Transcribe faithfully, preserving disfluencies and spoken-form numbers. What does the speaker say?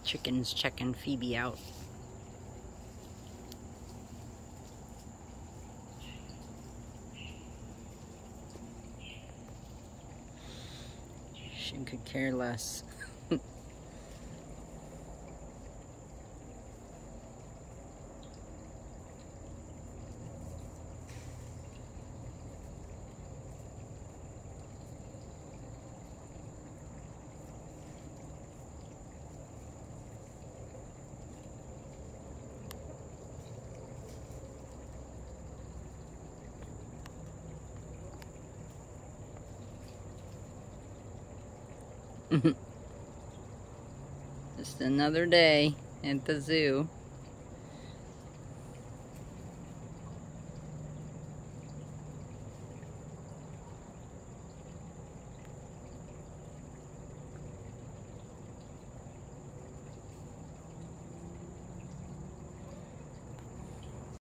Chickens checking Phoebe out. She could care less. Just another day at the zoo.